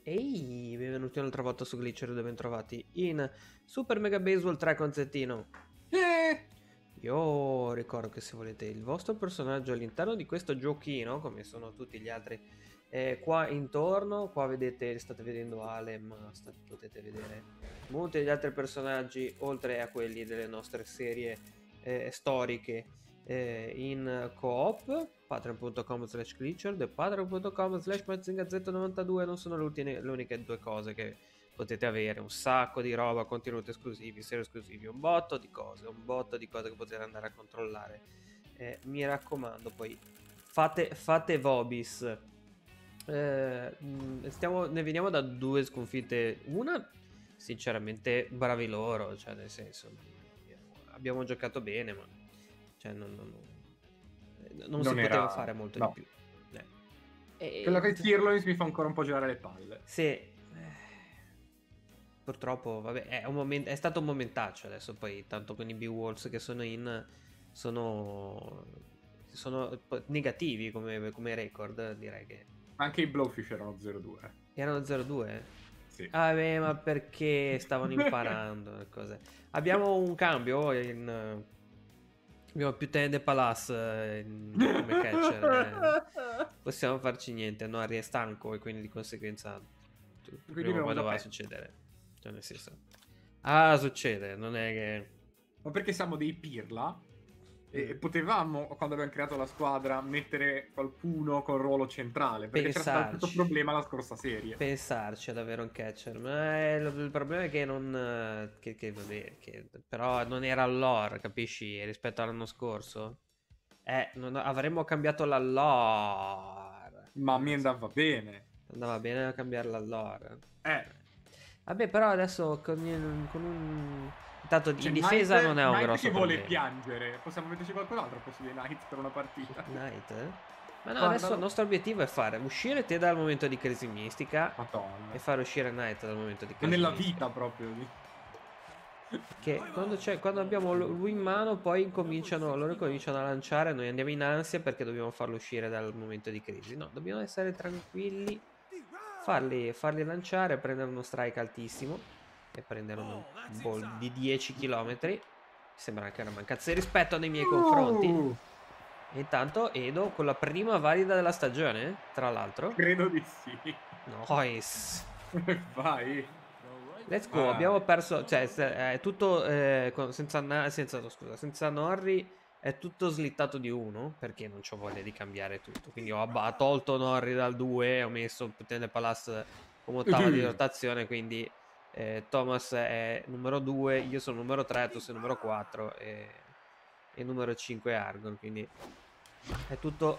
Ehi, benvenuti un'altra volta su Glitcher e ben trovati in Super Mega Baseball 3 con Zettino. Io ricordo che se volete il vostro personaggio all'interno di questo giochino, come sono tutti gli altri, qua intorno, qua vedete, state vedendo Alem, potete vedere molti degli altri personaggi, oltre a quelli delle nostre serie storiche in co-op. Patreon.com/glitcher e patreon.com/mazingazzetta92 non sono le uniche due cose che potete avere. Un sacco di roba, contenuti esclusivi, serie esclusivi, un botto di cose che potete andare a controllare. Mi raccomando, poi fate vobis. Ne veniamo da due sconfitte. Una, sinceramente, bravi loro, cioè nel senso, abbiamo giocato bene, ma cioè non si poteva fare molto di più. Quello che Tirloins mi fa ancora un po' girare le palle. Sì, purtroppo, vabbè, è stato un momentaccio adesso. Poi, tanto con i Beowulfs che sono negativi come record, direi che. Anche i Blowfish erano 0-2. Erano 0-2? Sì. Ah, beh, ma perché stavano imparando le cose. Abbiamo un cambio abbiamo più Tende Palace come catcher. Possiamo farci niente. Nori è stanco e quindi di conseguenza prima o poi dovrà succedere. Cioè, nel senso, succede, non è che. Ma perché siamo dei pirla e potevamo, quando abbiamo creato la squadra, mettere qualcuno col ruolo centrale, perché c'era stato questo problema la scorsa serie. Pensarci ad avere un catcher, ma il problema è che non però non era all'ore, capisci, rispetto all'anno scorso. Avremmo cambiato l'allore. Ma mi andava bene. Andava bene a cambiare l'allore. Vabbè, però adesso con un. Intanto in difesa Knight, non è un Knight grosso che vuole problema. piangere. Possiamo metterci qualcun altro al posto di Knight per una partita. Knight? Ma no, adesso il nostro obiettivo è fare uscire te dal momento di crisi mistica. Madonna. E fare uscire Knight dal momento di crisi nella mistica. vita proprio. Che quando abbiamo lui in mano, poi loro cominciano a lanciare. Noi andiamo in ansia perché dobbiamo farlo uscire dal momento di crisi. No, dobbiamo essere tranquilli, farli lanciare, prendere uno strike altissimo e prendere un ball di 10 km. Mi sembra anche una mancanza di rispetto nei miei confronti. E intanto Edo con la prima valida della stagione, tra l'altro. Credo di sì. Nice. Vai. Let's go, abbiamo perso, cioè è tutto senza Norri è tutto slittato di 1 perché non c'ho voglia di cambiare tutto. Quindi ho tolto Norri dal 2, ho messo Tende Palace come ottava di rotazione, quindi Thomas è numero 2, io sono numero 3, tu sei numero 4 e numero 5 Argon, quindi è tutto.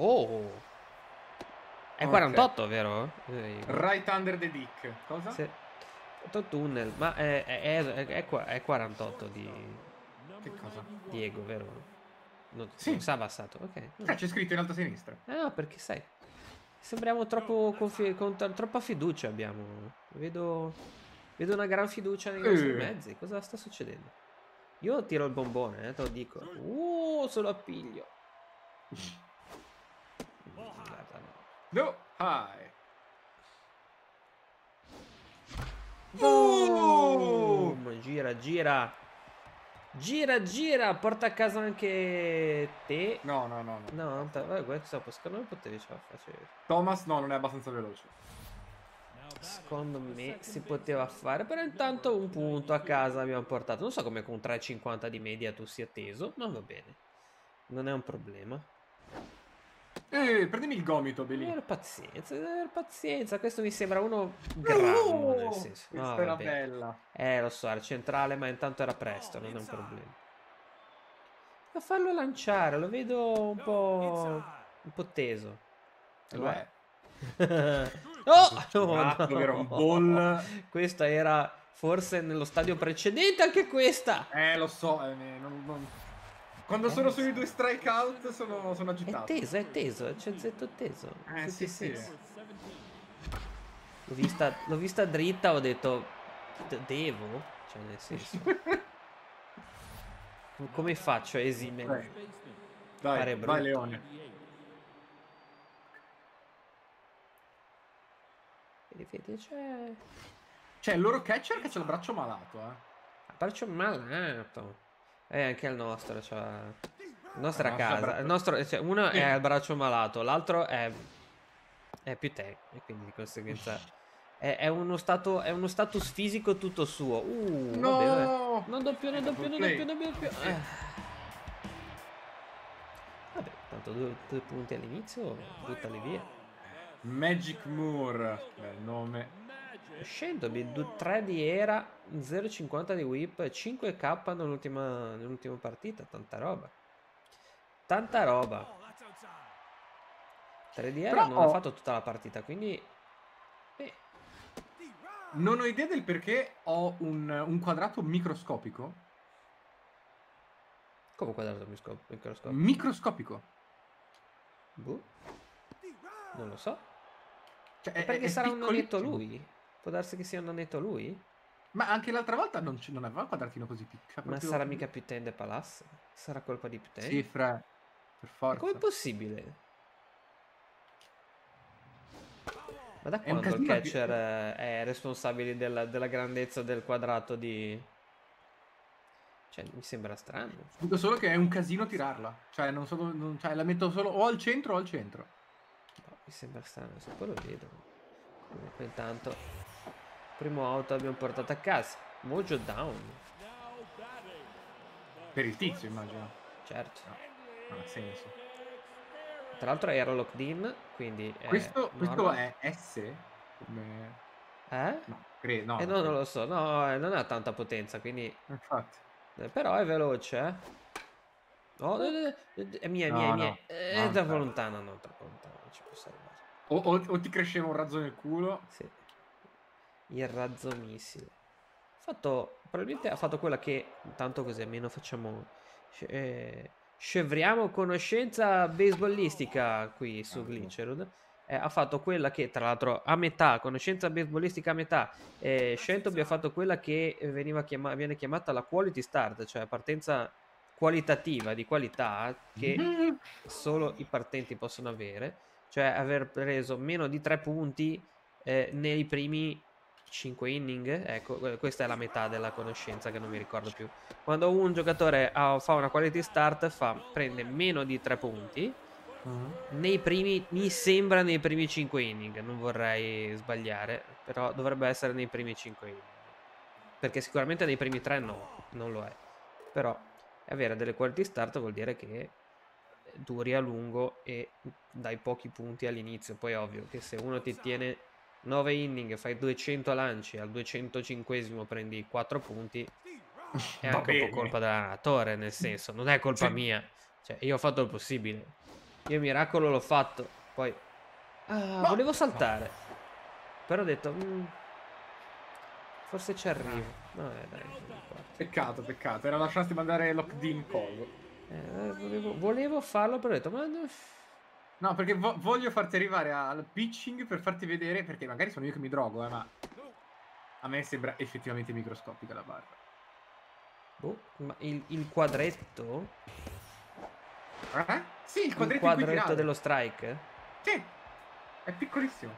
È 48, vero? Right under the dick. Cosa? Sì. Tunnel, ma è 48 di. Che cosa? Diego, vero? Non Sì. si è abbassato, ok. C'è scritto in alto a sinistra. No, perché sai. Sembriamo troppa fiducia abbiamo. Vedo una gran fiducia nei nostri mezzi. Cosa sta succedendo? Io tiro il bombone, te lo dico. Solo appiglio. No, hi. Boom! Gira. Gira, porta a casa anche te. No. No, questo non potevi ce la facevi. Thomas no, non è abbastanza veloce. Secondo me si poteva fare, però intanto un punto a casa abbiamo portato. Non so come con 3,50 di media tu sia teso, ma va bene. Non è un problema. Prendimi il gomito, Devi Beli. avere pazienza. Questo mi sembra uno grande, nel senso. Questa era bella. Lo so, era centrale, ma intanto era presto, non è un problema. A farlo lanciare, lo vedo un po' teso. Lo è. No. Un ball. Questa era forse nello stadio precedente anche questa. Lo so, quando sono sui 2 strikeout sono agitato. È teso, c'è zetto teso. Sì. L'ho vista dritta, ho detto devo? Cioè nel senso. Come faccio a esimere? Dai, vai Leone. vedi, c'è... Cioè, il loro catcher che c'ha il braccio malato, Il braccio malato. Anche il nostro, cioè... La nostra no, casa. Il nostro, cioè, uno è al braccio malato, l'altro è più te. E quindi di conseguenza... È uno status fisico tutto suo. No! Vabbè. Non doppio. Vabbè, tanto due punti all'inizio, buttali via. Magic Moore, bel nome. Scendobi 3 di era, 0,50 di whip, 5k nell'ultima partita, tanta roba. Tanta roba. 3 di era non ha fatto tutta la partita, quindi... Non ho idea del perché ho un quadrato microscopico. Come quadrato microscopico? Microscopico. Boh. Non lo so. Cioè, perché sarà un nanetto lui? Può darsi che sia un nanetto lui? Ma anche l'altra volta non aveva un quadratino così piccolo. Ma sarà mica Putain de Palace? Sarà colpa di Putain? Sì, per forza. Com'è possibile? Ma da quando il catcher è responsabile della grandezza del quadrato di... Cioè, mi sembra strano. Dico solo che è un casino tirarla. Cioè, cioè, la metto solo o al centro o al centro. No, mi sembra strano, se poi lo vedo. Comunque intanto... Primo out abbiamo portato a casa. Mojo down. Per il tizio, immagino. Certo. No, non ha senso. Tra l'altro era locked in, quindi questo è S? Come... No, credo. No, non lo so. No, non ha tanta potenza, quindi... Infatti. Però è veloce, Oh, è mia. È troppo lontana, no, troppo lontana. Non ci posso arrivare. O ti cresceva un razzo nel culo. Sì. Il razzo missile. Probabilmente ha fatto quella che... Tanto così almeno facciamo... scevriamo conoscenza baseballistica qui su Glitcherud. Ha fatto quella che, tra l'altro, a metà, conoscenza baseballistica a metà. Shentobi ha fatto quella che viene chiamata la quality start, cioè partenza qualitativa, di qualità, che solo i partenti possono avere. Cioè aver preso meno di 3 punti nei primi 5 inning. Ecco, questa è la metà della conoscenza che non mi ricordo più. Quando un giocatore fa una quality start, prende meno di 3 punti mi sembra nei primi 5 inning. Non vorrei sbagliare, però dovrebbe essere nei primi 5 inning, perché sicuramente nei primi 3 no, non lo è. Però avere delle quality start vuol dire che duri a lungo e dai pochi punti all'inizio. Poi è ovvio che se uno ti tiene 9 inning e fai 200 lanci, al 205esimo prendi 4 punti, è anche un po' colpa dell'allenatore, nel senso, non è colpa mia. Cioè, io ho fatto il possibile. Io miracolo l'ho fatto. Poi volevo saltare, però ho detto forse ci arrivo. Dai. Peccato. Era lasciarsi mandare locked in coso. Volevo farlo, però ho detto no, perché voglio farti arrivare al pitching per farti vedere, perché magari sono io che mi drogo, ma a me sembra effettivamente microscopica la barra. Ma il quadretto? Sì, il quadretto dello strike? Sì, è piccolissimo.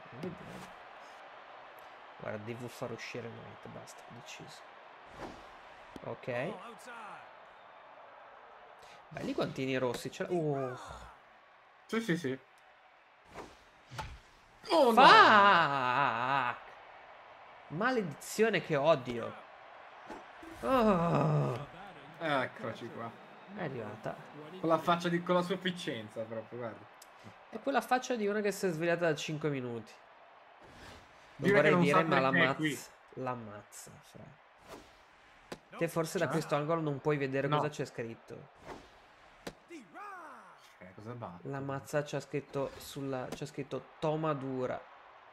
Guarda, devo far uscire Knight, basta, deciso. Ok. Belli quantini rossi. Sì. Oh no! Maledizione, che odio. Eccoci qua. È arrivata. Con la faccia con la sufficienza proprio, guarda. È quella faccia di una che si è svegliata da 5 minuti. Non vorrei vorrei dire, ma l'ammazza. Te forse da questo angolo non puoi vedere cosa c'è scritto. Cosa va? La mazza c'ha scritto Tomadura.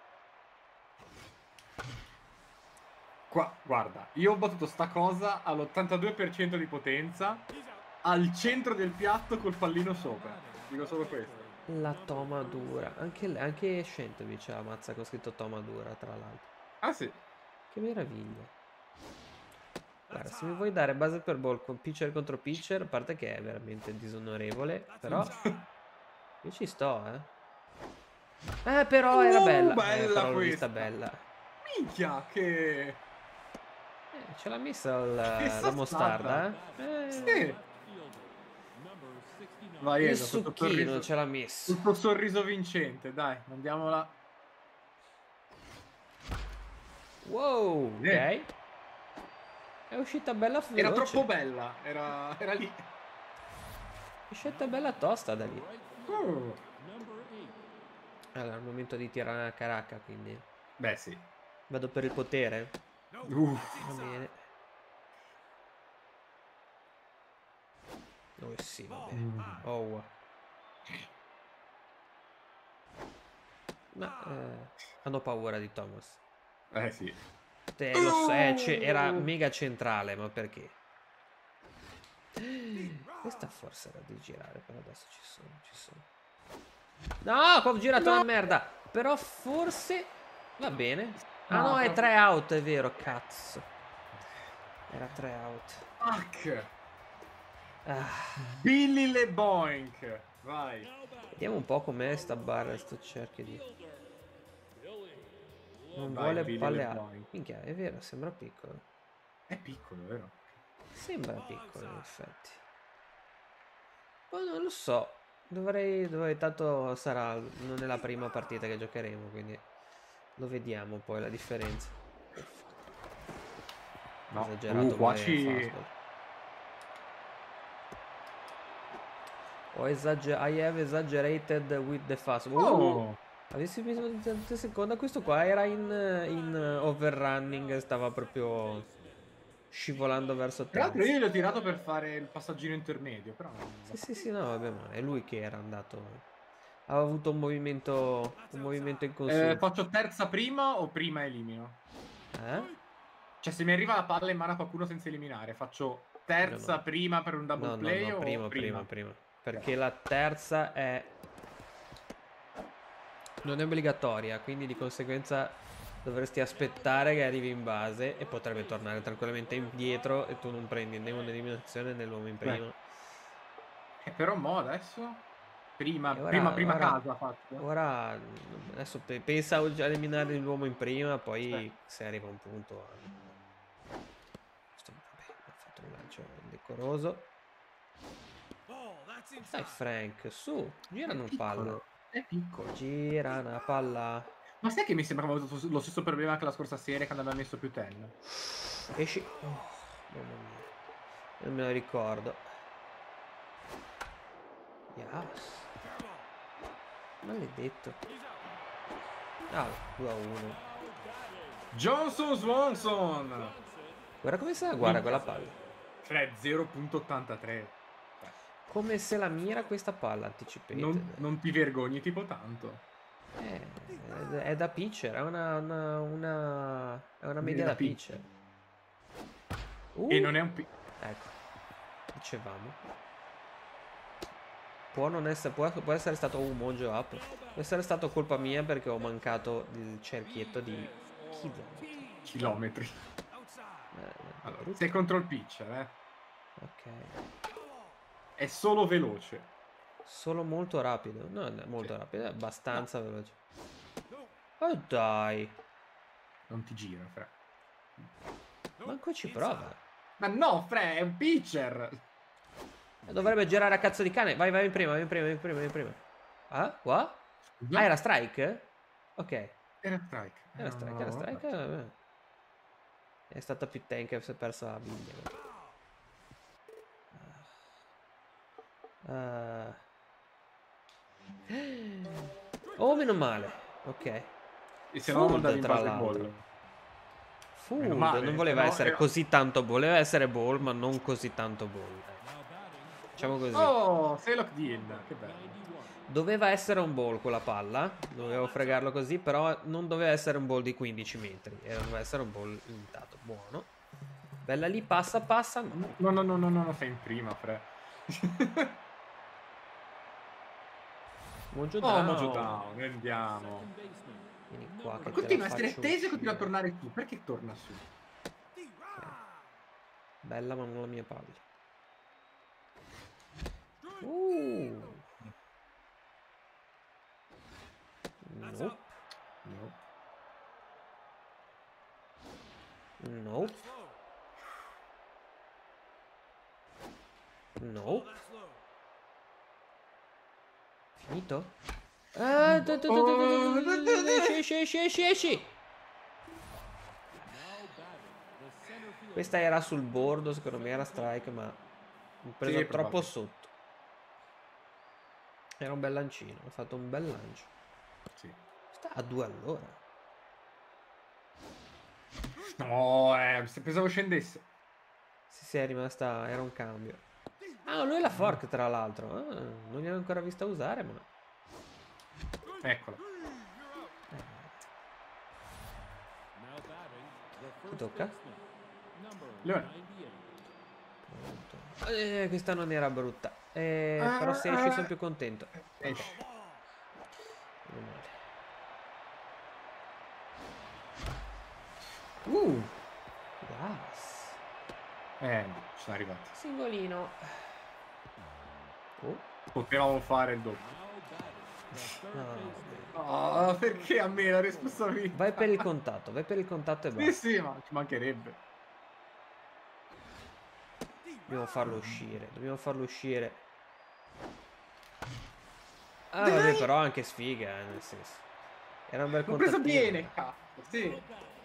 Qua, guarda, io ho battuto sta cosa all'82% di potenza al centro del piatto col pallino sopra. Dico solo questo. La Tomadura. Anche Shentobi c'ha la mazza con scritto Tomadura, tra l'altro. Ah sì. Che meraviglia. Guarda, se mi vuoi dare base per ball con pitcher contro pitcher, a parte che è veramente disonorevole, però io ci sto, però era bella. Bella però l'ho vista questa. bella. Minchia, che... Ce l'ha messa la mostarda, Sì. Vai, il Edo, succhino ce l'ha messo. Il tuo sorriso vincente, dai, mandiamola. Wow, ok. È uscita bella veloce. Era troppo bella, era lì. È uscita bella tosta da lì. Allora, è il momento di tirare una caracca, quindi. Beh, sì. Vado per il potere. Va bene. Oh sì, va bene. Oh. Ma hanno paura di Thomas. Sì. Lo so, era mega centrale, ma perché? Questa forse era di girare, però adesso ci sono. No, qua ho girato una merda. Però forse va bene. Ah no, è 3 out, è vero, cazzo. Era 3 out. Fuck. Billy Le Boink. Vai. Vediamo un po' com'è sta barra, sto cerchio di... Non Vai, vuole Billy palle Le alte. Boink. Minchia, è vero, sembra piccolo. È piccolo, vero? Sembra piccolo, in effetti. Ma non lo so. Dovrei, tanto sarà, non è la prima partita che giocheremo, quindi lo vediamo poi la differenza. No. Esagerato Qua male il fastball. I have exaggerated with the fastball. Avessi visto un secondo, questo qua era in overrunning, stava proprio scivolando verso Tra l'altro terza. io gli ho tirato per fare il passaggino intermedio, però non... Sì, no, vabbè, ma è lui che era andato. Aveva avuto un movimento inconsulto. Faccio terza prima o prima elimino? Cioè, se mi arriva la palla in mano a qualcuno senza eliminare, faccio terza prima per un double play no, o prima. Perché la terza non è obbligatoria, quindi di conseguenza dovresti aspettare che arrivi in base e potrebbe tornare tranquillamente indietro e tu non prendi né un'eliminazione né l'uomo in prima. Però mo adesso... Prima ora, casa fatto. Ora adesso pensa a eliminare l'uomo in prima, poi se arriva a un punto... Vabbè, ha fatto un lancio decoroso. Dai Frank, su, gira una palla. È piccolo. Gira una palla. Ma sai che mi sembrava lo stesso problema che la scorsa serie quando aveva messo più ten? Esci. Oh, mamma mia. Non me lo ricordo. Yes. Maledetto. Ah, 2-1. Johnson Swanson. Guarda come se la guarda quella palla. Fred 0.83. Come se la mira questa palla anticipated. Non ti vergogni tipo tanto. È da pitcher, è una media da pitcher. E non è un ecco, dicevamo. Può essere stato un mojo up. Può essere stato colpa mia perché ho mancato il cerchietto di chilometri. Allora, sei contro il pitcher, Ok. È solo veloce. Solo molto rapido. No, molto rapido, è abbastanza veloce. Oh dai. Non ti gira, Fre. Manco ci prova. Ma no, Fre, è un pitcher. Dovrebbe girare a cazzo di cane. Vai in prima. Ah, qua? Ah, era strike? Ok. Era strike. Era strike. È stata più tank e si è persa la biglia. Oh, meno male. Ok. E se no Fold, tra l'altro. Fold non voleva essere così tanto ball. Voleva essere ball, ma non così tanto ball. Facciamo così. Oh, sei locked in. Che bello. Doveva essere un ball con la palla. Dovevo fregarlo così, però non doveva essere un ball di 15 metri. Doveva essere un ball limitato. Buono. Bella lì, passa. No, sei in prima, Fre. Mojo down, andiamo. Vieni qua che continua a essere attesa e continua a tornare tu. Perché torna su? Okay. Bella, ma non la mia palla. Nope. No. No. Finito? Esci. Questa era sul bordo, secondo me era strike, ma ho preso troppo sotto. Era un bel lancino, ho fatto un bel lancio. Sì. Sta a 2 all'ora. No, pensavo scendesse. Sì, è rimasta, era un cambio. Ah, lui è la fork tra l'altro. Non gliel'ho ancora vista usare, ma... Eccola. Ti tocca? Leone. Questa non era brutta. Però se esci sono più contento. Esci. Yes. Ci sono arrivati. Singolino. Potevamo fare il doppio. No, perché a me la responsabilità? Vai per il contatto e basta. Sì, ma ci mancherebbe. Dobbiamo farlo uscire. Ah, vabbè, però anche sfiga, nel senso. Era un bel L'ho preso contattino. bene, cazzo, sì.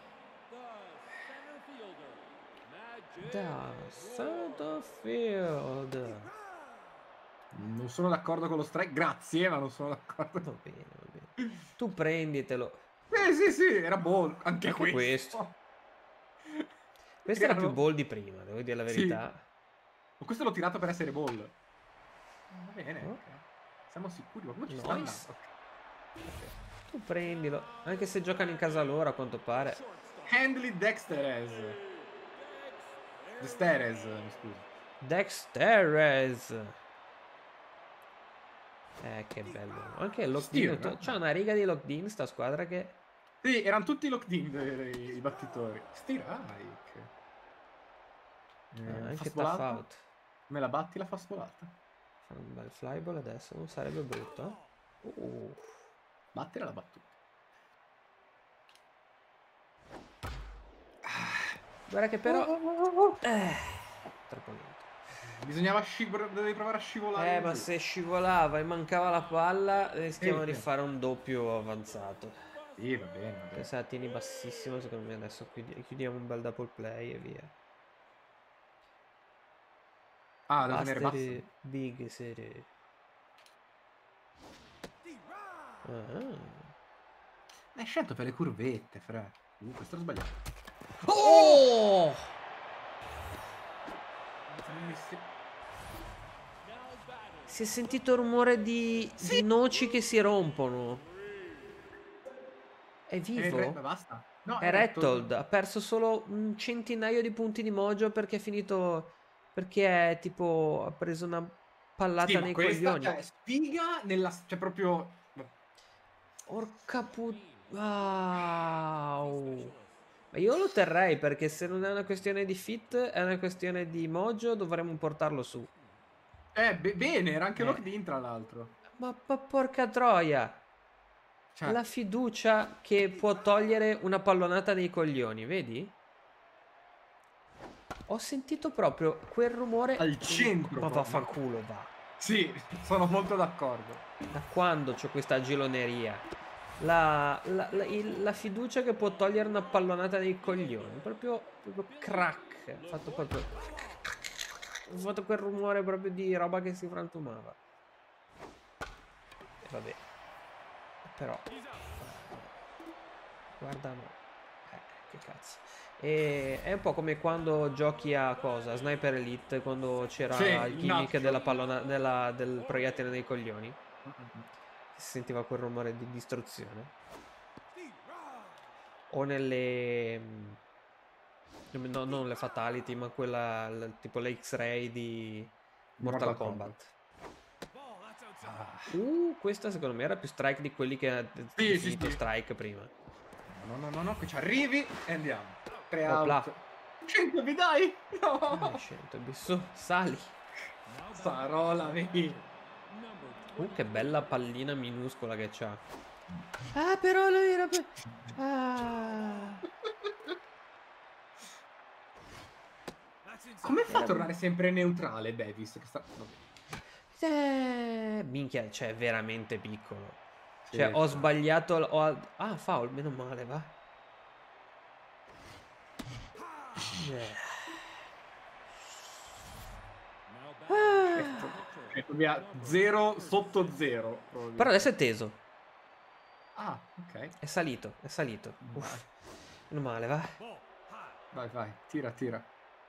Da center field. Non sono d'accordo con lo strike, grazie, ma non sono d'accordo. Va bene. Tu prenditelo. Sì, era ball. Anche questo. Questo era più ball di prima, devo dire la verità. Sì. Ma questo l'ho tirato per essere ball. Va bene, ok. Siamo sicuri, ma come ci sta andando? Tu prendilo. Anche se giocano in casa loro, a quanto pare. Handley Dexterez. Dexterez, mi scusi. Dexterez. Che bello. Anche il locked-in. C'ha una riga di locked-in sta squadra che... Sì, erano tutti locked-in i battitori. Strike. Anche tough out. Me la batti la fast volata? Fa un bel flyball adesso, non sarebbe brutto. Battere la battuta. Guarda che però... troppo lento. Bisognava dovevi provare a scivolare. Ma se scivolava e mancava la palla, rischiamo di fare un doppio avanzato. Sì, va bene. Se la tieni bassissimo, secondo me adesso chiudiamo un bel double play e via. Ah, devo tenere basso. Big serie. Hai scelto per le curvette, Fra. Questo l'ho sbagliato. Oh! Si è sentito il rumore di noci che si rompono. È vivo? Basta. No, è Rattled. Ha perso solo un centinaio di punti di mojo perché è finito... Perché è tipo... Ha preso una pallata nei coglioni. Cioè, sfiga nella... Cioè, proprio... Porca wow. Ma io lo terrei perché se non è una questione di fit, è una questione di mojo, dovremmo portarlo su. Bene, era anche locked-in tra l'altro. Ma porca troia. Cioè, la fiducia che può togliere una pallonata nei coglioni, vedi? Ho sentito proprio quel rumore al centro. Ma vaffanculo, va. Sì, sono molto d'accordo. Da quando c'ho questa giloneria? La fiducia che può togliere una pallonata nei coglioni. Proprio crack. Ha fatto proprio... Ho fatto quel rumore proprio di roba che si frantumava. E vabbè. Però... Guarda no. Che cazzo. È un po' come quando giochi a cosa? A Sniper Elite, quando c'era il gimmick della pallona, del proiettile nei coglioni. Si sentiva quel rumore di distruzione. O nelle... No, non le Fatality, ma quella tipo le X-Ray di Mortal Kombat. Questa secondo me era più strike di quelli che ha finito strike prima. No, qui ci arrivi e andiamo. 3 out. 100 mi dai? No. 100 su, sali. Sarola, vedi. Che bella pallina minuscola che c'ha. Però lui era... Come fa a tornare sempre neutrale Davis? Che sta... Minchia, cioè, è veramente piccolo. Sì, Cioè, ho sbagliato... Ah, foul, meno male, va. 0 sotto 0. Però adesso è teso. Ah, ok. È salito, è salito. Uff. Meno male, va. Vai, vai, tira, tira.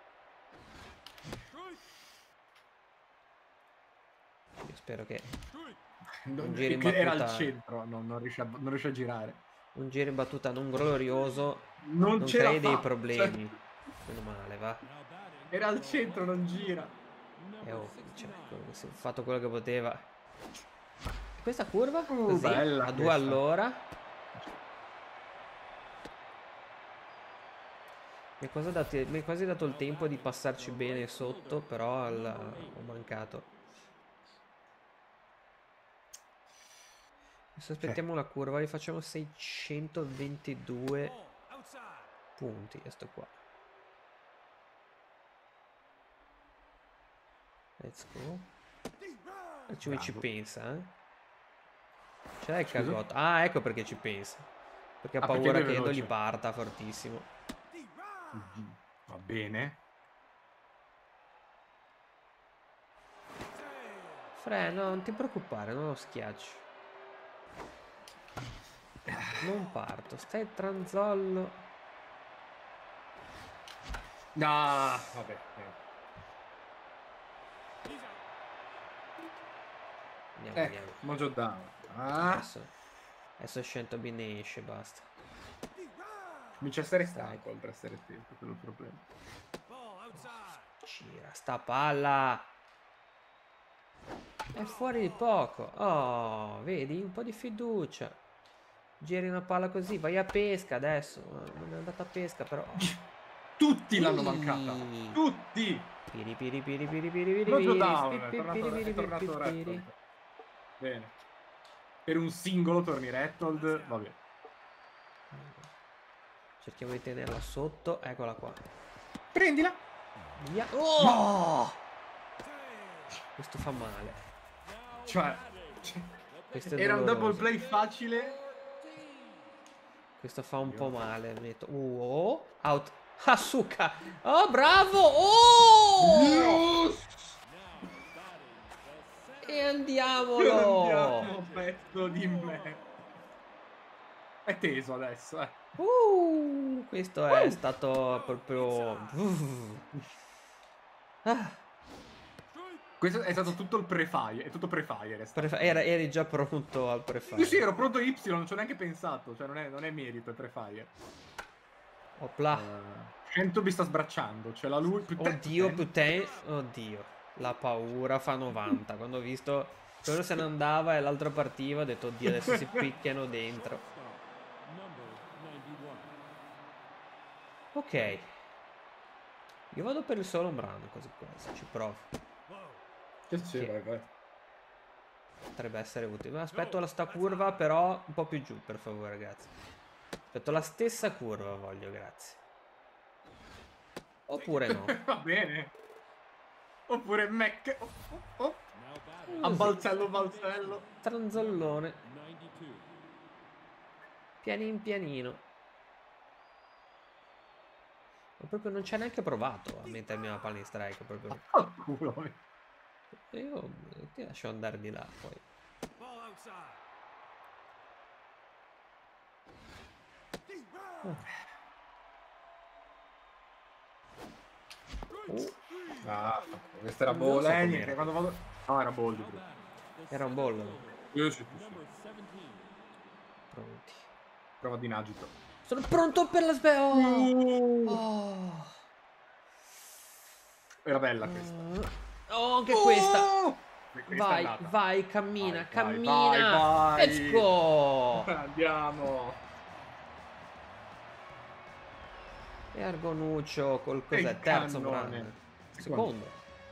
Io spero che un giro in battuta... Era al centro, non riesce a girare. Un giro in battuta non glorioso. Non crei dei problemi. Meno male, va. Era al centro, non gira. Cioè, ho fatto quello che poteva. Questa curva? Così, bella a 2 all'ora. Mi è quasi dato il tempo di passarci bene sotto, però ho mancato. Adesso aspettiamo la curva, li facciamo 622 punti. E sto qua. Let's go. Ci pensa, eh. C'è il cagotto. Ah, ecco perché ci pensa. Perché ha paura che Endo gli parta fortissimo. Va bene. No, non ti preoccupare, non lo schiacci. Non parto, stai tranzollo. No, vabbè. Andiamo. Mojo down. Adesso Shenton ne esce, basta. Comincia a essere stanco oltre a essere tempo, quello è il problema. Gira sta palla. È fuori di poco. Oh, vedi? Un po' di fiducia. Giri una palla così, vai a pesca adesso. Non è andata a pesca però. Tutti l'hanno mancata. Tutti. Piri. Mojo down. È tornato Rattold. Bene. Per un singolo torni Rattold. Vabbè. Cerchiamo di tenerla sotto. Eccola qua. Prendila. Via. Oh! Questo fa male. Cioè, era un double play facile. Questo fa un po' male. Out. Asuka. Oh, bravo. Oh! E andiamolo. Pezzo di me. È teso adesso, questo è stato proprio... Questo è stato tutto il pre-fire. È tutto pre-fire. Eri già pronto al pre-fire. Sì, ero pronto Y, non ci ho neanche pensato. Cioè, non è merito, è pre-fire. Opla. Sento mi sta sbracciando. C'è la lui. Oddio, Oddio. La paura fa 90. Quando ho visto quello se ne andava e l'altro partiva, ho detto, oddio, adesso si picchiano dentro. Ok. Io vado per il solo brano, così quasi. Ci provo. Vai. Potrebbe essere utile. Aspetto la sta curva, però un po' più giù, per favore, ragazzi. Aspetto la stessa curva, voglio, grazie. Oppure no. Va bene. Oppure Mac. A balzello. Tranzollone. Pianino. Ma proprio non ci ha neanche provato a mettermi una palla in strike. Proprio. Io ti lascio andare di là poi. Questa era Boleni. No, era Boldi. Era un bollo. Sì. Pronti. Prova di Nagito. Sono pronto per la Era bella questa. Anche questa. Vai, cammina. Vai. Let's go. Andiamo. E Argonuccio col cos'è? Terzo brano. Secondo.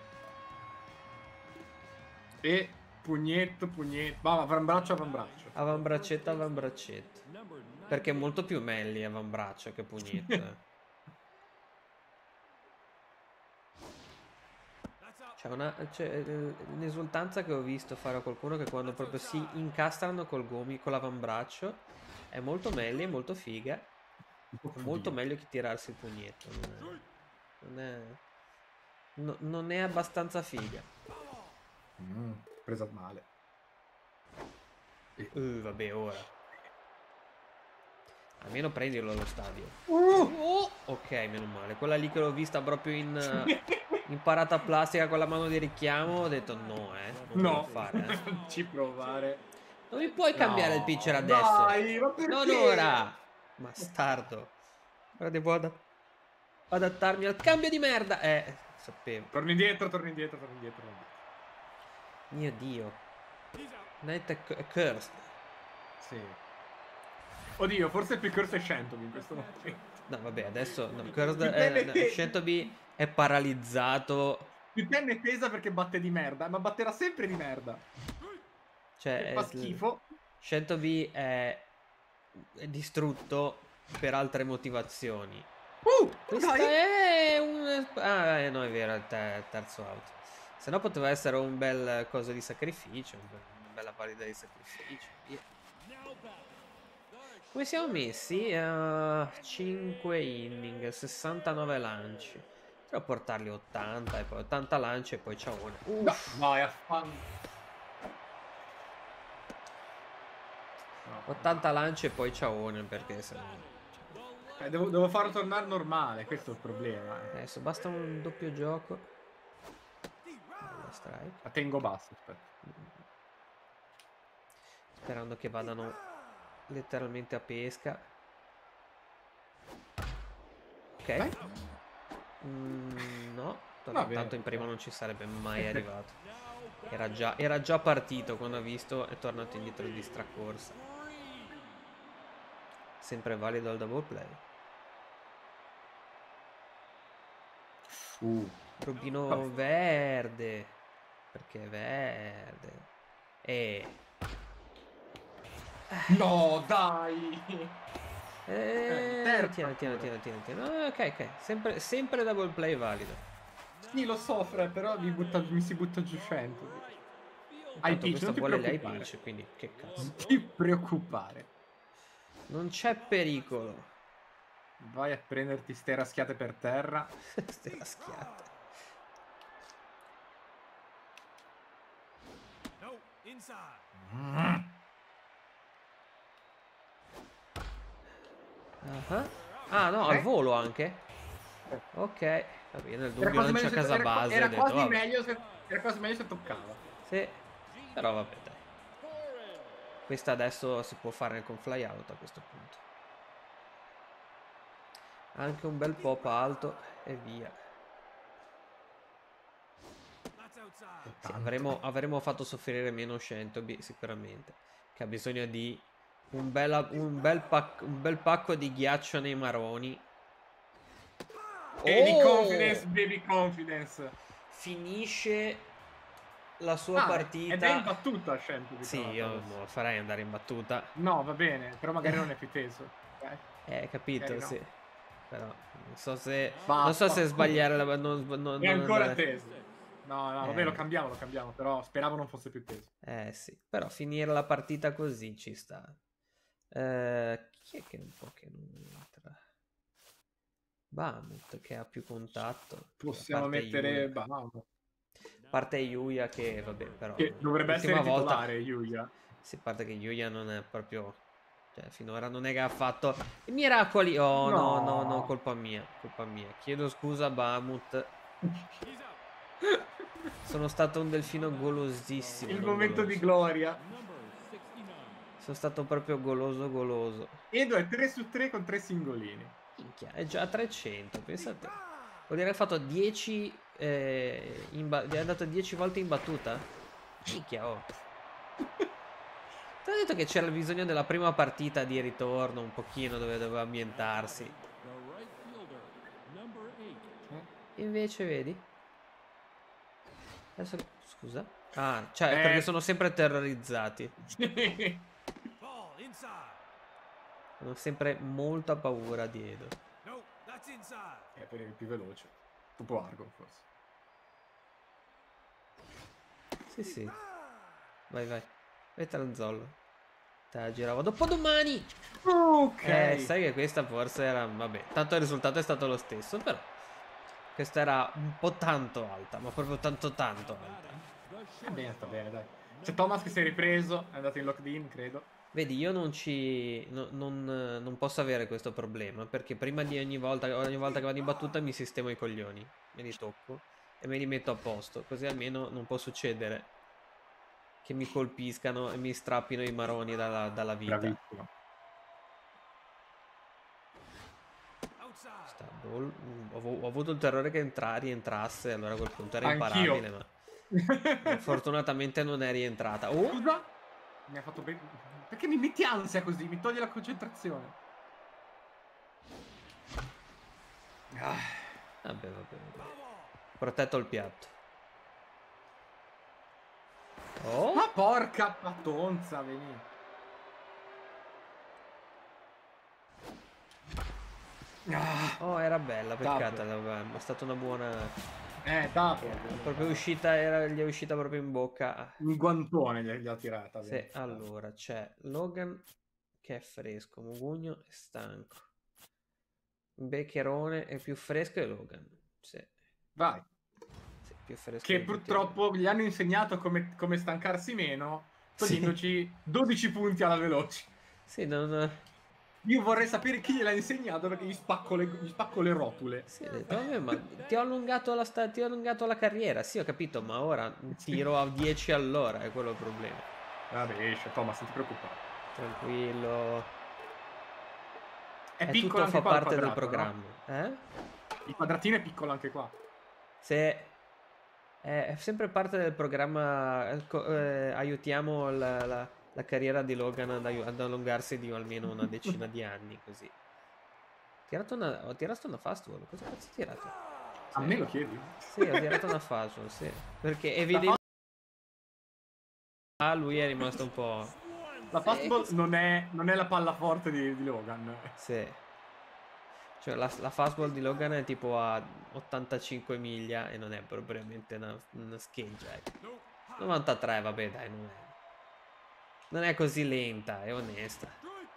E pugnetto. Va, avambraccio. Avambraccetto. Perché è molto più meglio avambraccio che pugnetto. C'è un'esultanza che ho visto fare a qualcuno che quando proprio si incastrano col con l'avambraccio è molto meglio, è molto figa. Molto meglio che tirarsi il pugnetto. Non è abbastanza figa. Presa male. Vabbè, ora. Almeno prendilo allo stadio. Ok, meno male. Quella lì che l'ho vista proprio in parata plastica con la mano di richiamo. Ho detto no, non No, devo fare. non ci provare. Non mi puoi cambiare il pitcher adesso. Dai, ma perché? Non ora. Bastardo. Ora devo adattarmi al cambio di merda. Sapevo. Torni indietro, torni indietro, torni indietro. Mio Dio. Night Cursed. Sì. Oddio, forse più Cursed è Shentobi in questo momento. No, vabbè, adesso no, Shentobi è paralizzato. Più ten è tesa perché batte di merda, ma batterà sempre di merda. Cioè, fa schifo. Shentobi è distrutto per altre motivazioni. Questa dai. è un... Ah, no, è vero, è il terzo out. Se no poteva essere un bel coso di sacrificio, una bella partita di sacrificio. Via. Come siamo messi? 5 inning, 69 lanci. Devo portarli 80 e poi 80 lanci e poi ciao. Vai a fan. 80 lanci e poi ciaone perché se no... Devo farlo tornare normale, questo è il problema. Adesso basta un doppio gioco. Strike. La tengo basso, aspetta. Sperando che vadano letteralmente a pesca. Ok. No, tanto in prima non ci sarebbe mai arrivato. Era già partito quando ha visto, è tornato indietro di stracorsa. Sempre valido al double play. Rubino verde. Perché è verde. No, dai! Tieni. Ok. Sempre double play valido. Sì, lo soffre, però mi si butta giù 100. Hai pitch, non ti vuole lei pitch, quindi che cazzo. Non ti preoccupare. Non c'è pericolo. Vai a prenderti ste raschiate per terra. Ste raschiate. Ah no, al volo anche. Ok, va bene, il dubbio non c'è casa base. Era quasi meglio se toccava. Sì, però vabbè dai. Questa adesso si può fare con fly out a questo punto. Anche un bel pop alto e via. Sì, avremmo fatto soffrire meno Shentobi sicuramente, che ha bisogno di un bel pacco di ghiaccio nei maroni. E di confidence, baby confidence. Finisce la sua partita. Ed è in battuta Shentobi. Sì, io non lo farei andare in battuta. No, va bene, però magari non è più teso. Capito, no. sì. Però non so se sbagliare la... Non è ancora teso. No, vabbè, lo cambiamo, però speravo non fosse più teso. Sì, però finire la partita così ci sta. Chi è che un po' che non entra? Bahamut che ha più contatto. Possiamo mettere Bahamut. A parte Yuya che, vabbè, però... Che dovrebbe essere titolare, Yuya. Si parte che Yuya non è proprio... Cioè, finora non è che ha fatto i miracoli. Oh, no, colpa mia. Chiedo scusa, Bahamut. Sono stato un delfino golosissimo. Il momento di gloria. Sono stato proprio goloso. Edo è 3 su 3 con 3 singolini. Minchia, è già a 300, pensate. Vuol dire che ha fatto 10... è andato 10 volte in battuta? Minchia, oh. Ti ho detto che c'era bisogno della prima partita di ritorno, un pochino, dove doveva ambientarsi. Invece, vedi? Adesso, scusa. Ah, cioè, perché sono sempre terrorizzati. Hanno sempre molta paura di Edo. È per il più veloce. Tipo Argon, forse. Sì, sì. Vai, vai. Vai Tranzollo. Te la giravo dopo domani. Ok. Sai che questa forse era... Vabbè, tanto il risultato è stato lo stesso, però... Questa era un po' tanto alta, ma proprio tanto alta. Sta bene, dai. C'è Thomas che si è ripreso, è andato in locked-in, credo. Vedi, io non posso avere questo problema, perché prima di ogni volta che vado in battuta mi sistemo i coglioni, me li tocco e me li metto a posto, così almeno non può succedere che mi colpiscano e mi strappino i maroni dalla vita. Bravissimo. Ho avuto il terrore che rientrasse, allora a quel punto era Anch'io. imparabile, ma fortunatamente non è rientrata. Oh! Scusa? Mi ha fatto bene. Perché mi metti ansia così? Mi toglie la concentrazione. Vabbè. Protetto il piatto. Oh! Ma porca patonza, veni. Oh, era bella, peccato, è stata una buona... Proprio gli è uscita proprio in bocca. Un guantone gli ha tirata. Sì, allora, c'è Logan che è fresco, Mugugno è stanco. Beccherone è più fresco e Logan. Sì. Vai. Sì, più fresco. Che purtroppo gli hanno insegnato come stancarsi meno, togliendoci 12 punti alla veloce. Sì, non... Io vorrei sapere chi gliel'ha insegnato perché gli spacco le rotule. Sì, ho detto, vabbè, ma ti ho allungato la carriera. Sì, ho capito, ma ora tiro a 10 all'ora, è quello il problema. Vabbè, esce, Thomas, non ti preoccupare. Tranquillo. È piccolo, tutto fa parte del programma. No? Il quadratino è piccolo anche qua. Se è sempre parte del programma, aiutiamo la carriera di Logan ad allungarsi di almeno una decina di anni, così. Ho tirato una fastball. Cosa cazzo ho tirato? A me lo chiedi? Sì, ho tirato una fastball, sì. Perché evidentemente lui è rimasto un po'... La fastball non è la palla forte di Logan. Sì. Cioè la fastball di Logan è tipo a 85 miglia e non è propriamente una scheggia. 93, vabbè, dai, non è così lenta, è onesta.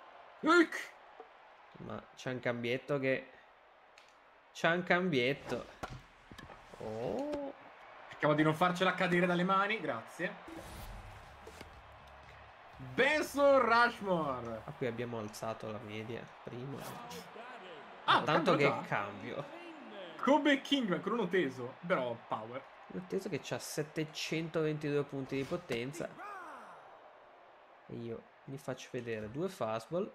Ma c'è un cambietto che... C'è un cambietto. Oh. Cerchiamo di non farcela cadere dalle mani, grazie. Benson Rushmore. A cui abbiamo alzato la media prima. Tanto che cambio. Kobe Kingman con uno teso, però power. Uno teso che ha 722 punti di potenza. E io gli faccio vedere 2 fastball.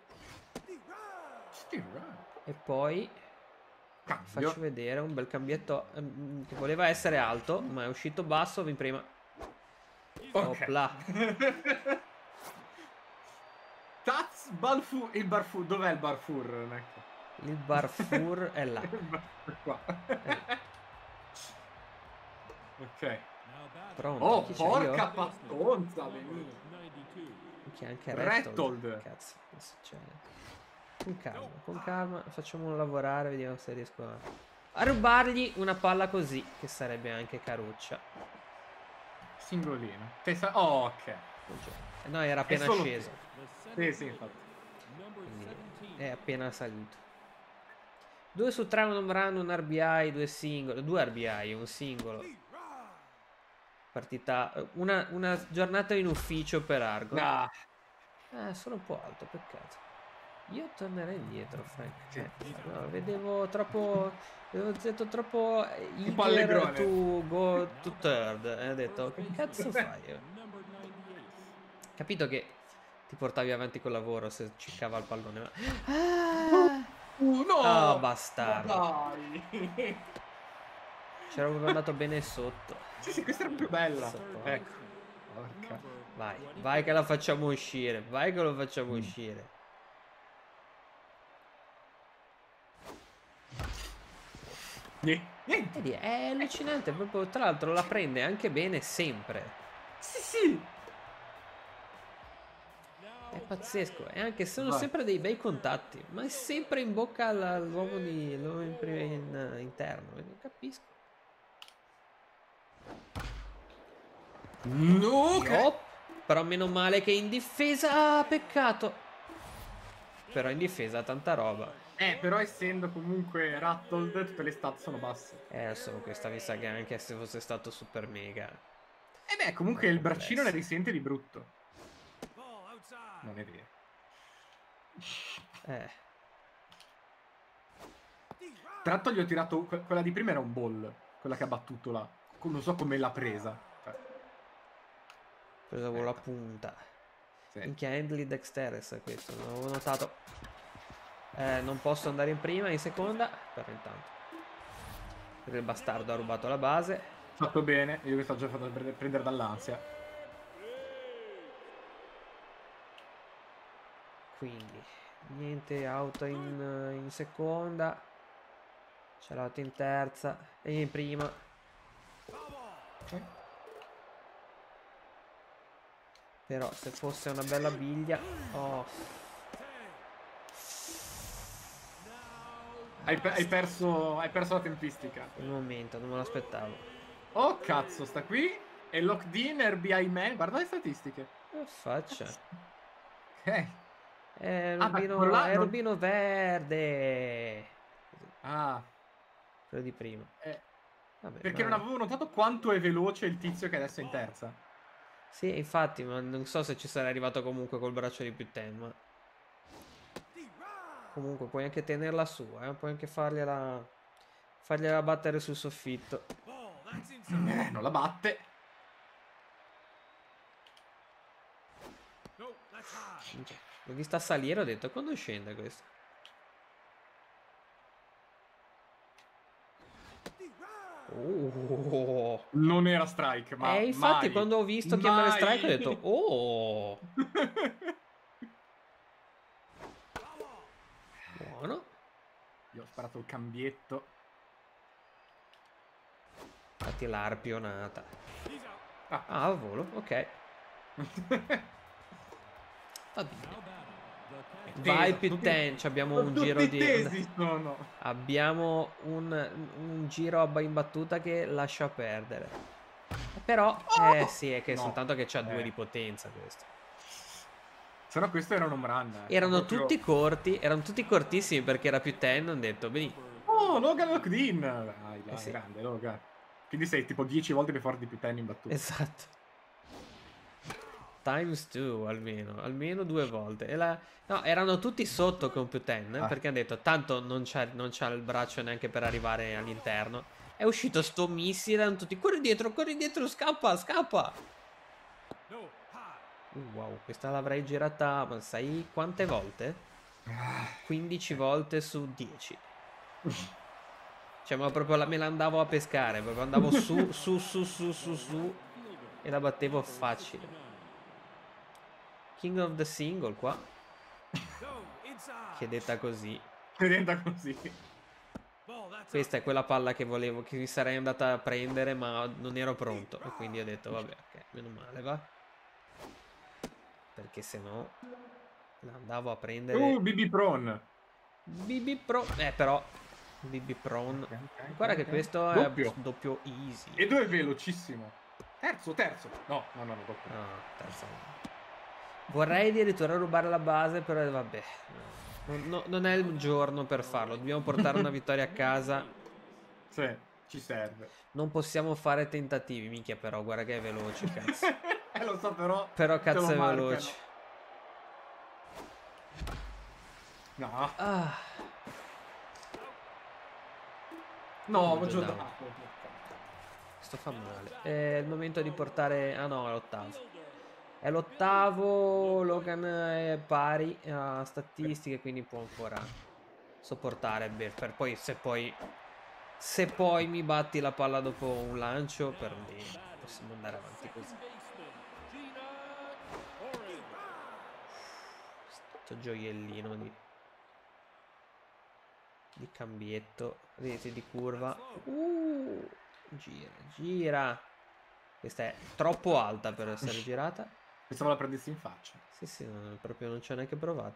E poi faccio vedere un bel cambietto che voleva essere alto, ma è uscito basso in prima. Opla. Taz Balfour. Il Barfour. Dov'è il Barfour? Il Barfour è là. Qua. Ok. Pronto. Oh, porca pastonza, Che anche Rettold. Cazzo, c'è. Con calma, facciamolo lavorare, vediamo se riesco a rubargli una palla così, che sarebbe anche caruccia. Singolino. Oh, ok. No, era appena sceso. Sì, infatti. Quindi è appena salito. 2 su 3, un home run, un RBI, 2 singoli, 2 RBI, un singolo. Partita, una giornata in ufficio per Argo. Sono un po' alto, peccato. Io tornerei indietro, Frank. No, vedevo detto troppo eager to go to third. E ho detto, che cazzo fai? Capito che ti portavi avanti col lavoro se ciccava il pallone, ma... no! Bastardo. C'era proprio andato bene sotto. Sì, questa era più bella. Ecco. Porca. Vai che la facciamo uscire. Vai che lo facciamo uscire. Vedi, è allucinante. Proprio, tra l'altro la prende anche bene sempre. Sì. È pazzesco. E anche sono sempre dei bei contatti. Ma è sempre in bocca all'uomo interno. Non capisco. No, okay. Però meno male che in difesa. Ah, peccato. Però in difesa tanta roba. Però essendo comunque Rattled, tutte le stat sono basse. Solo questa mi sa che anche se fosse stato super mega. Beh, comunque il braccino ne risente di brutto. Non è vero. Tra l'altro gli ho tirato... Quella di prima era un ball. Quella che ha battuto là. Non so come l'ha presa. Presa con la punta. Sì. Minchia, Handley Dexterous questo, non avevo notato. Non posso andare in prima, in seconda. Però intanto. Perché il bastardo ha rubato la base. Fatto bene, io mi sto già fatto prendere dall'ansia. Quindi, niente auto in seconda. C'è l'auto in terza. E in prima. Però se fosse una bella biglia. Oh. Hai perso la tempistica. Il momento, non me l'aspettavo. Oh cazzo, sta qui. E locked in, RBI man. Guarda le statistiche. Faccia. Ok. È rubino verde. Ah. Quello di prima. Vabbè, perché non avevo notato quanto è veloce il tizio che adesso è in terza. Sì, infatti, ma non so se ci sarei arrivato comunque col braccio di più ma... Comunque puoi anche tenerla su, puoi anche fargliela battere sul soffitto. Non la batte. L'ho vista salire, ho detto, quando scende questo? Oh. Non era strike, ma infatti mai, quando ho visto chiamare strike ho detto, oh. Buono. Io ho sparato il cambietto. Infatti l'arpionata. A volo, ok. Va bene. Vai più tench, abbiamo un giro di... Abbiamo un giro in battuta che lascia perdere. Però, sì, è che soltanto che c'ha 2 di potenza questo. Se no questo era un home run. Erano tutti corti, erano tutti cortissimi perché era più 10, hanno detto, vedi. Oh, Logan locked in. Dai, sì. Grande Logan. Quindi sei tipo 10 volte più forte di più 10 in battuta. Esatto. Times 2 almeno 2 volte. No, erano tutti sotto con più 10 perché hanno detto tanto non c'ha il braccio neanche per arrivare all'interno. È uscito sto missile, erano tutti corri dietro, scappa, scappa. Wow, questa l'avrei girata, ma sai quante volte? 15 volte su 10. Cioè, ma proprio me la andavo a pescare, proprio andavo su e la battevo facile. King of the Single qua. Che è detta così. Questa è quella palla che volevo, che mi sarei andata a prendere, ma non ero pronto. E quindi ho detto, vabbè, ok, meno male, va. Perché se no la andavo a prendere. BB Prone. BB Pro. Però BB Prone. Guarda che questo è doppio easy. E 2 è velocissimo. Terzo. No, doppio. Terzo. Vorrei addirittura rubare la base, però vabbè. Non è il giorno per farlo. Dobbiamo portare una vittoria a casa. Sì, ci serve. Non possiamo fare tentativi, minchia, però guarda che è veloce, cazzo. Lo so, però. Però cazzo è veloce. No. No, Questo fa male. È il momento di portare... Ah no, è l'ottavo. È l'ottavo, Logan è pari a statistiche, quindi può ancora sopportare per poi se poi mi batti la palla dopo un lancio, per me possiamo andare avanti così. Sto gioiellino di cambietto, vedete, di curva. Gira. Questa è troppo alta per essere girata. Pensavo la prendessi in faccia. Sì, proprio non ci ho neanche provato.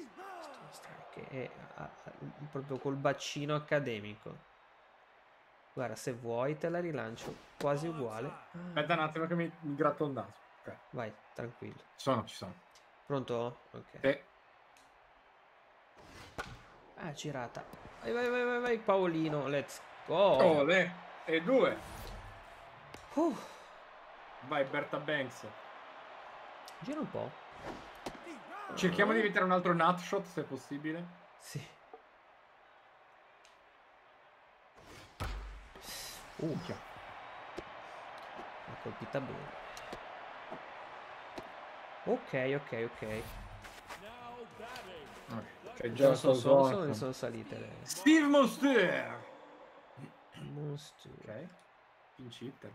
Che è proprio col bacino accademico. Guarda, se vuoi te la rilancio quasi uguale. Aspetta un attimo che mi gratto il naso. Ok. Vai, tranquillo. Ci sono. Pronto? Ok. Sì. Ah, girata. Vai, Paolino, let's go. Ole. E 2. Vai, Berta Banks. Gira un po'. Cerchiamo di evitare un altro nutshot se possibile. Sì. L'ha colpita bene. Ok. Cioè, già sono salite le... Steve Monster. Ok. Pinch hitter.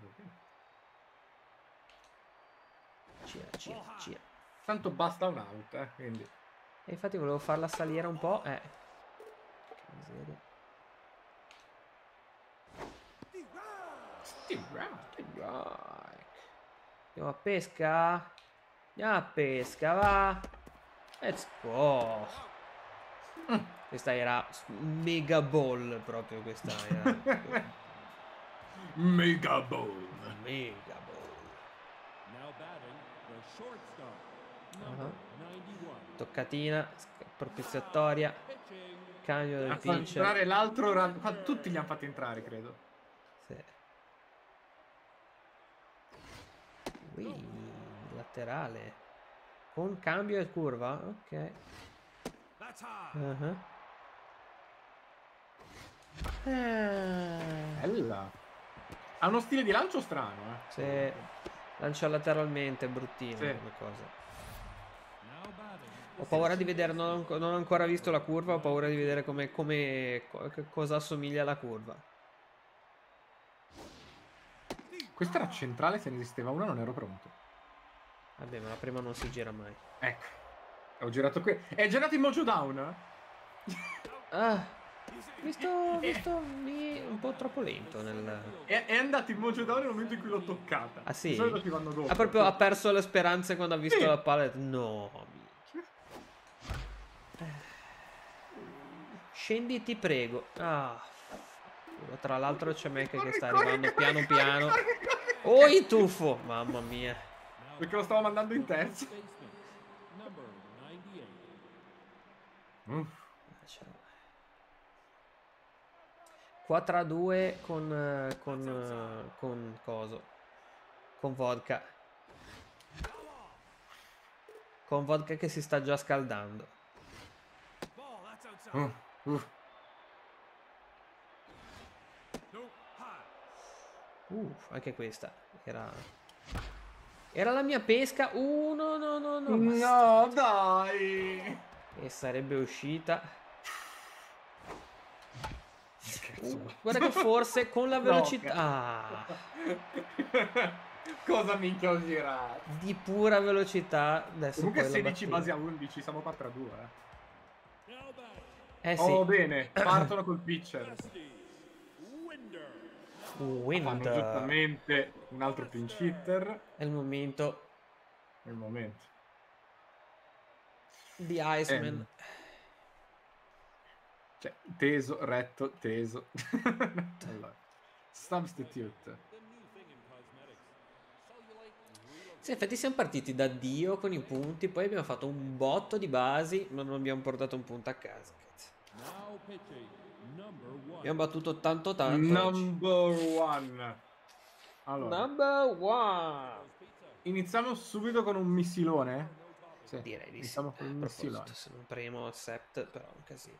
Gira. Tanto basta un out, quindi. E infatti volevo farla salire un po', Che miseria. Andiamo a pesca. Va. Let's go. Questa era mega ball proprio, questa era. Mega ball. Toccatina propiziatoria. Cambio del pitcher. Entrare l'altro run. Tutti li hanno fatti entrare, credo. Sì. Laterale. Con cambio e curva. Ok. Bella. Ha uno stile di lancio strano, Se lancia lateralmente, bruttino sì. come cosa. Ho paura di vedere, non ho ancora visto la curva, ho paura di vedere cosa assomiglia alla curva. Questa era centrale, se ne esisteva una non ero pronto. Vabbè, ma la prima non si gira mai. Ecco. Ho girato qui. È girato in mojo down? Visto un po' troppo lento È andato in mojo down nel momento in cui l'ho toccata. Ah sì? Di solito ci vanno dopo. Ha perso le speranze quando ha visto la palla. No, scendi, ti prego. Tra l'altro c'è Mac che sta arrivando piano. Oh, il tuffo! Mamma mia. Perché lo stavo mandando in terzo. 4-2 con coso. Con vodka. Con vodka che si sta già scaldando. Anche questa era la mia pesca. No. No, dai. E sarebbe uscita. Guarda che forse con la velocità. Cosa minchia ho girato? Di pura velocità. Adesso comunque 16 basi a 11, siamo 4-2. Sì. Oh, bene, partono col pitcher. Fanno giustamente un altro pinch hitter. È il momento. Di Iceman. Cioè, teso, retto, teso. Allora. Substitute. Sì, in effetti siamo partiti da Dio con i punti, poi abbiamo fatto un botto di basi, ma non abbiamo portato un punto a casa. Abbiamo battuto tanto. Number one. Allora. Number one. Iniziamo subito con un missilone? Sì, direi di iniziamo con un missilone. Se non premo accept, però è un casino.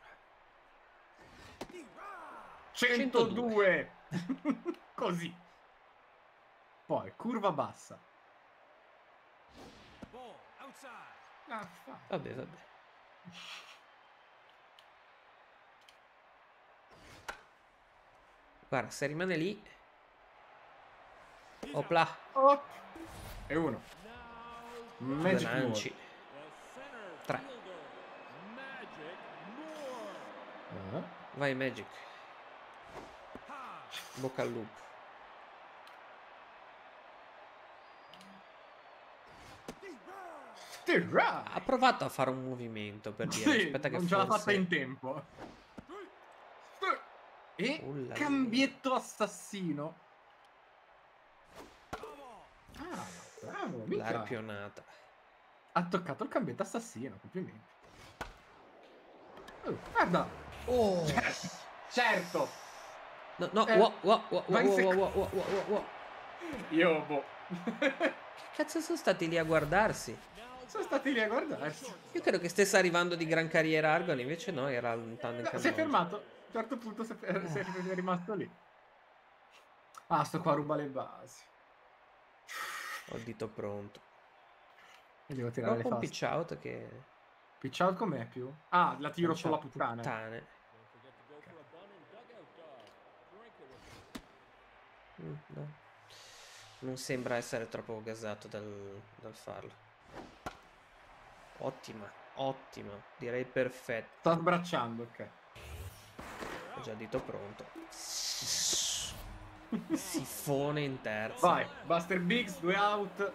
102. Così. Poi curva bassa. Vabbè. Guarda, se rimane lì. Opla. E uno. Magic lanci. 3. Vai Magic. Bocca al lupo. Ha provato a fare un movimento per dire. Sì, aspetta che non ce l'ha fatta in tempo. E cambietto assassino. Ah, bravo, mica. L'arpionata. Ha toccato il cambietto assassino, complimenti. Guarda. Oh. Certo. No, no, Io, boh. Che cazzo sono stati lì a guardarsi? Sono stati lì a guardarsi. Io credo che stesse arrivando di gran carriera Argon, invece no, era lontano in Si è fermato. A un certo punto è rimasto lì. Ah, sto qua ruba le basi. Ho il dito pronto. E devo tirare le un fast. pitch out che... Pitch out com'è più? Ah, la tiro sulla puttana. Puttane. Okay. No. Non sembra essere troppo gasato dal farlo. Ottima, ottima. Direi perfetto. Sta sbracciando, ok. Ho già il dito pronto. Sifone in terza. Vai, Buster Biggs, 2 out.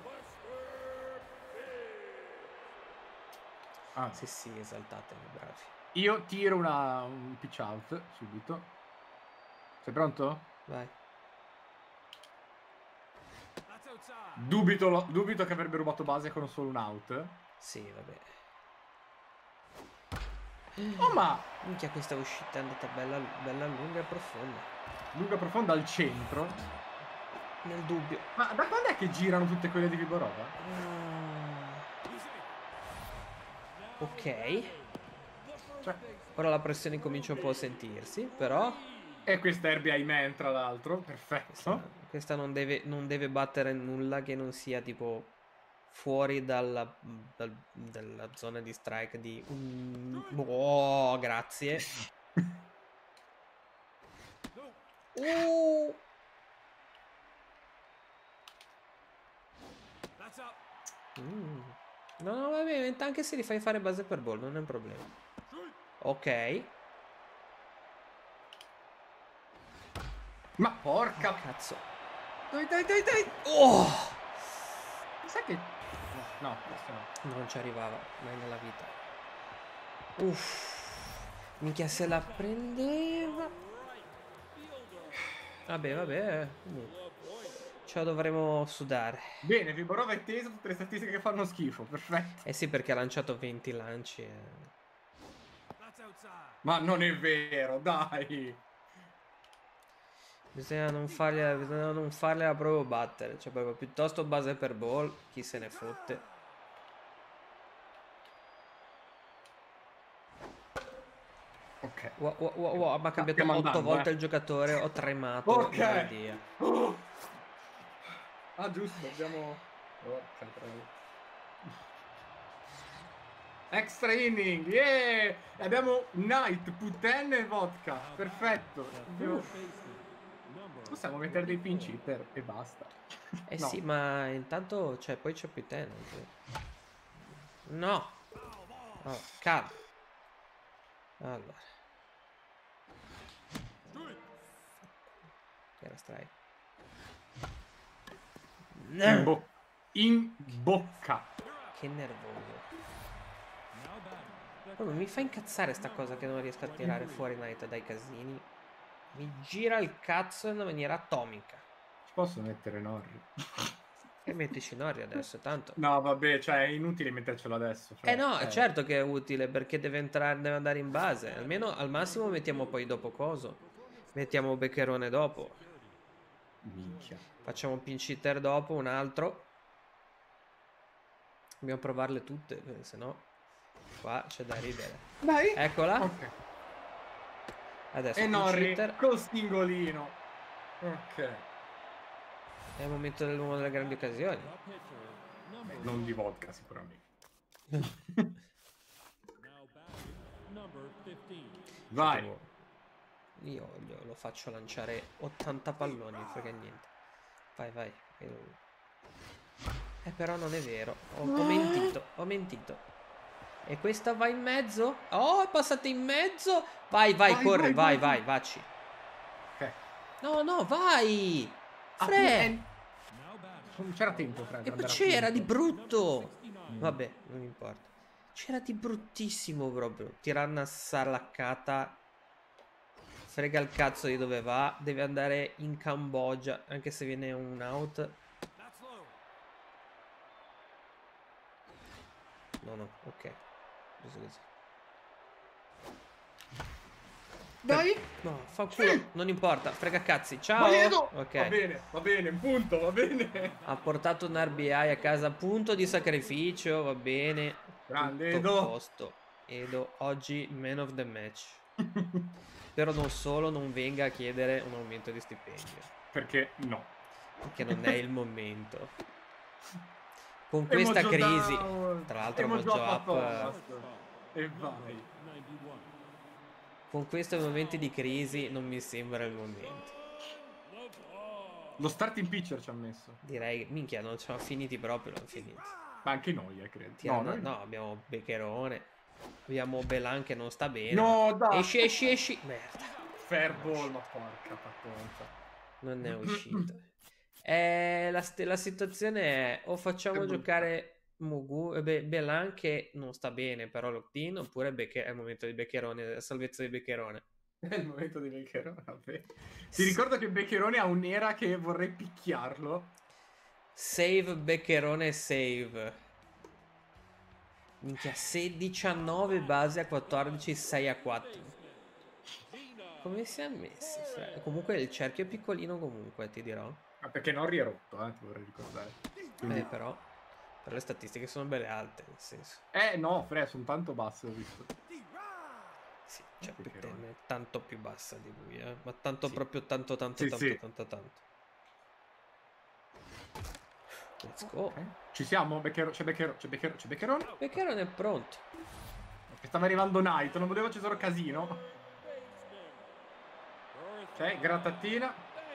Ah. Sì, esaltatemi, bravi. Io tiro un pitch out subito. Sei pronto? Vai. Dubito che avrebbe rubato base con solo un out. Sì, vabbè. Oh, ma... Minchia, questa uscita è andata bella lunga e profonda. Lunga e profonda al centro. Nel dubbio. Ma da quando è che girano tutte quelle di Viborova? Ok. Cioè... Ora la pressione comincia un po' a sentirsi, però... E questa è RBI Man, tra l'altro. Perfetto. Questa non deve battere nulla che non sia tipo fuori dalla zona di strike di... Oh, grazie. No, vabbè, anche se li fai fare base per ball, non è un problema. Ok. Ma porca... Cazzo. Dai. Oh! Sai che... No, questo no. Non ci arrivava mai nella vita. Uff. Minchia, se la prendeva. Vabbè. Ce la dovremo sudare. Bene, Viborova è teso, tutte le statistiche che fanno schifo. Perfetto. Eh sì, perché ha lanciato 20 lanci. Ma non è vero, dai. Bisogna non fargliela proprio battere. Cioè, proprio piuttosto base per ball. Chi se ne fotte. Ok. Wow, ma ha cambiato 8 volte il giocatore. Ho tremato. Ok. Ah, giusto, abbiamo... Extra inning, yeah! Abbiamo Knight, puttane e vodka. Perfetto. Possiamo mettere dei pinch hitter e basta. Eh no. Sì, ma intanto poi c'è più tenant. No. Oh, calma. Allora. Era strike. No. In bocca. Che nervoso. Proprio mi fa incazzare sta cosa che non riesco a tirare fuori Knight dai casini. Mi gira il cazzo in una maniera atomica. Ci posso mettere Norri? E mettici Norri adesso, tanto. No, vabbè, cioè è inutile mettercelo adesso. Cioè, no, certo che è utile perché deve andare in base. Almeno al massimo mettiamo poi dopo coso. Mettiamo Beccherone dopo. Minchia. Facciamo un pinch hitter dopo, un altro. Dobbiamo provarle tutte, se no qua c'è da ridere. Dai. Eccola. Ok. Adesso e Norri col singolino. Ok. È il momento dell'uomo delle grandi occasioni. Non di vodka sicuramente. Vai. Io lo faccio lanciare 80 palloni, non frega niente. Vai. Però non è vero. Ho mentito. E questa va in mezzo? Oh, è passata in mezzo. Vai, corre, vai, vacci. Ok. No, vai. Fred. Non c'era tempo, Fred. E poi c'era di brutto. Vabbè, non importa. C'era di bruttissimo proprio. Tirare una salaccata frega il cazzo di dove va, deve andare in Cambogia, anche se viene un out. No, ok. Giusto così. Dai! No, fa culo, sì. non importa, frega cazzi, ciao! Ok. Va bene, punto, va bene. Ha portato un RBI a casa, punto di sacrificio, va bene. Grande Tutto Edo. posto. Edo, oggi man of the match. Però non solo non venga a chiedere un aumento di stipendio. Perché no? Perché non è il momento. Con questa crisi, tra l'altro Mojo Up, e vai. con questi momenti di crisi non mi sembra il momento. Lo starting pitcher ci ha messo. Direi, minchia, non ce l'ho finiti proprio, non finiti. Ma anche noi, credo. No, abbiamo Beccherone, abbiamo Belan che non sta bene. No, dai. Esci. Merda. Fairball, ma porca pattonta. Non è uscito. La situazione è o facciamo giocare Mugu, Belan che non sta bene però locked-in, oppure è il momento di Beccherone, la salvezza di Beccherone. È il momento di Beccherone, vabbè. Ti ricordo che Beccherone ha un'era che vorrei picchiarlo. Save Beccherone save. Minchia, 16-9 base a 14, 6-4. Come si è messi? Comunque il cerchio è piccolino comunque, ti dirò. Ma perché Norri è rotto, ti vorrei ricordare. Quindi... però le statistiche sono belle alte, nel senso. No, sono tanto basse, ho visto. Sì, cioè Pettene è tanto più bassa di lui, ma tanto sì. proprio tanto. Let's go. Okay. Ci siamo? C'è Beccherone? Beccherone è pronto. Stava arrivando Knight, non volevo ci sarà casino. Ok, grattatina.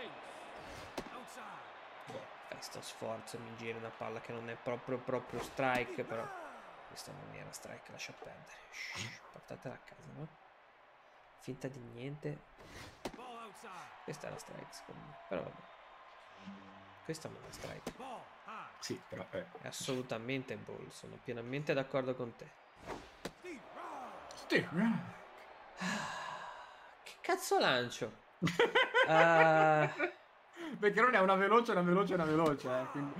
Fai sto sforzo, mi gira una palla che non è proprio strike, però questa non era strike, lascia perdere. Portatela a casa, no? Finta di niente. Questa è la strike, secondo me, però vabbè. Questa non è strike. Sì, però è assolutamente ball, sono pienamente d'accordo con te. Che cazzo lancio? Perché non è una veloce. Quindi...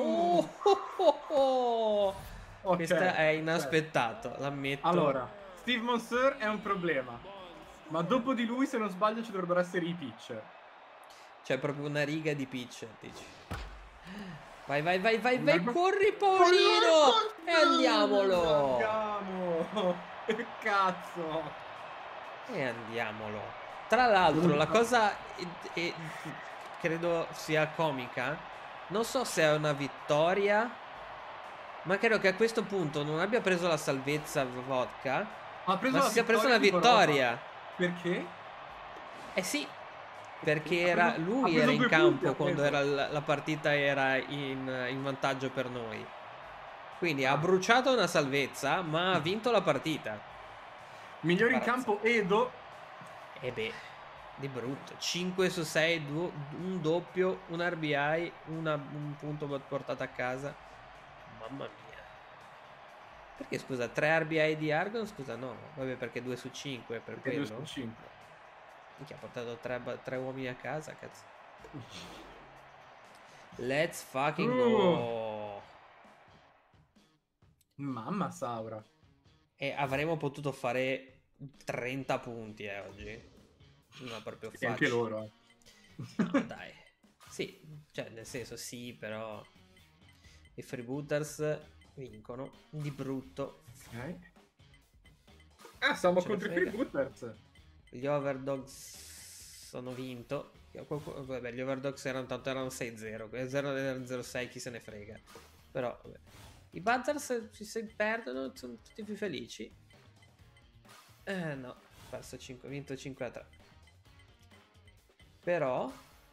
Okay, questa è inaspettato, l'ammetto. Allora, Steve Monser è un problema, ma dopo di lui, se non sbaglio, ci dovrebbero essere i pitcher. C'è proprio una riga di pitcher, dici. Vai, corri Paolino! E andiamolo! Andiamo! Che cazzo! E andiamolo. Tra l'altro, la cosa credo sia comica. Non so se è una vittoria, ma credo che a questo punto non abbia preso la salvezza Vodka, ma si sia preso una vittoria. Perché? Sì, perché lui era in campo quando la partita era in vantaggio per noi. Quindi ha bruciato una salvezza, ma ha vinto la partita. Migliore in campo Edo. Di brutto. 5 su 6, un doppio, un RBI, un punto portato a casa. Mamma mia. Perché scusa, 3 RBI di Argon? Scusa, no. Vabbè, perché 2 su 5 per quello. 2 su 5. Minchia, ha portato 3 uomini a casa, cazzo. Let's fucking go. Mamma Saura. E avremmo potuto fare 30 punti oggi. No, proprio facile. Anche loro. No, dai. Sì, cioè nel senso sì, però i freebooters vincono di brutto. Ok. Siamo contro i freebooters. Gli overdogs sono vinto. Vabbè, gli overdogs erano 6-0. 0-0-6 chi se ne frega. Però vabbè. I Buzzers si perdono, sono tutti più felici. No, perso 5, vinto 5-3. Però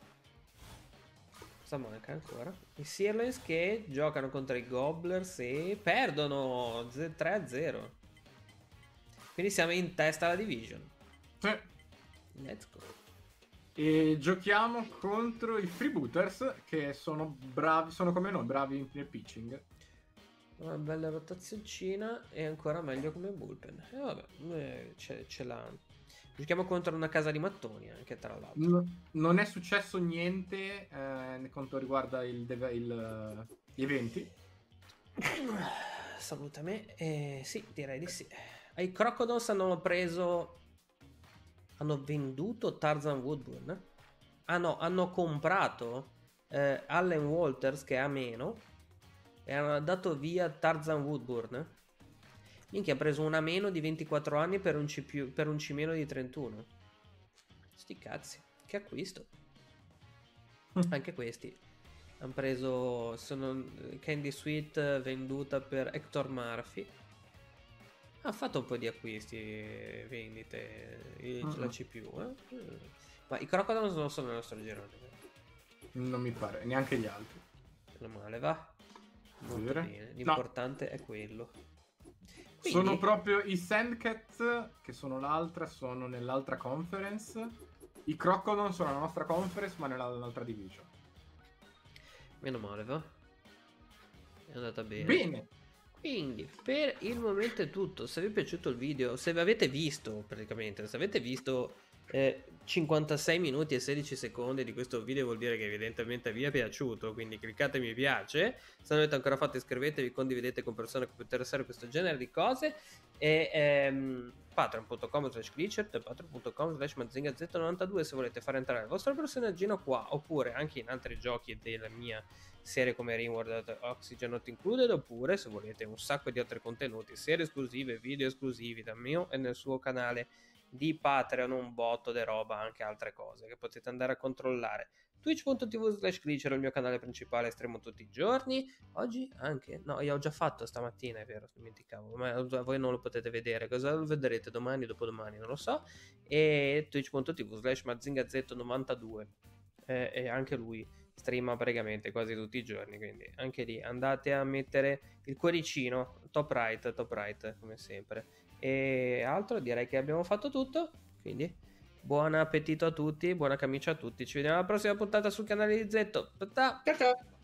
cosa manca ancora? I Sirloins che giocano contro i Gobblers e perdono 3-0. Quindi siamo in testa alla division. Sì. Let's go. E giochiamo contro i freebooters che sono bravi, sono come noi, bravi nel pitching. Una bella rotazioncina e ancora meglio come bullpen. E vabbè, ce l'hanno. Giochiamo contro una casa di mattoni anche, tra l'altro. Non è successo niente quanto riguarda gli eventi. Saluta me. Sì, direi di sì. I Crocodiles hanno venduto Tarzan Woodburn. Ah no, hanno comprato Allen Walters, che è a meno, e hanno dato via Tarzan Woodburn. Minchia, ha preso una meno di 24 anni per un C meno di 31. Sti cazzi, che acquisto. Anche questi hanno preso, sono Candy Sweet venduta per Hector Murphy. Ha fatto un po' di acquisti, vendite, la CPU. Ma i Crocodiles non sono nel nostro girone. Non mi pare, neanche gli altri. Meno male, va. Molto bene. L'importante è quello. Quindi... Sono proprio i Sandcats, che sono sono nell'altra conference. I Crocodile sono nella nostra conference, ma nell'altra division. Meno male, va. È andata bene. Bene. Quindi, per il momento è tutto. Se vi è piaciuto il video, se avete visto, praticamente, se avete visto 56 minuti e 16 secondi di questo video, vuol dire che evidentemente vi è piaciuto, quindi cliccate mi piace. Se non l'avete ancora fatto, iscrivetevi, condividete con persone che può interessare questo genere di cose. E patreon.com/glitcher, patreon.com/mazingaz92 se volete fare entrare il vostro personaggino qua, oppure anche in altri giochi della mia serie come Rimworld, Oxygen Not Included, oppure se volete un sacco di altri contenuti, serie esclusive, video esclusivi dal mio e nel suo canale di Patreon, un botto di roba, anche altre cose che potete andare a controllare. Twitch.tv/glitcher è il mio canale principale, streamo tutti i giorni. Oggi anche, no, io ho già fatto stamattina, è vero, dimenticavo, ma voi non lo potete vedere, cosa lo vedrete domani, dopodomani, non lo so. E twitch.tv/mazingazzetto92 e anche lui streama praticamente quasi tutti i giorni, quindi anche lì andate a mettere il cuoricino top right come sempre. E altro, direi che abbiamo fatto tutto, quindi buon appetito a tutti, buona camicia a tutti, ci vediamo alla prossima puntata sul canale di Zetto. Ciao ciao.